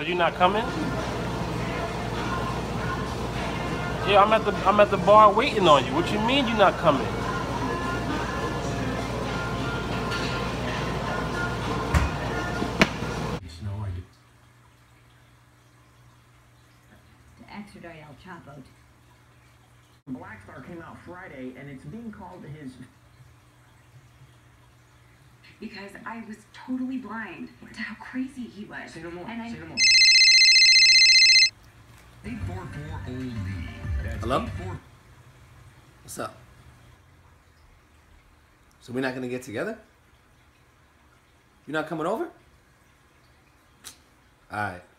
So you're not coming? Yeah, I'm at the bar waiting on you. What you mean you're not coming? No idea. To extradite El Chapo. Black Star came out Friday, and it's being called his... Because I was totally blind to how crazy he was. Say no more. And Say no more. 844-OLD. Hello? What's up? So we're not gonna get together? You're not coming over? Alright.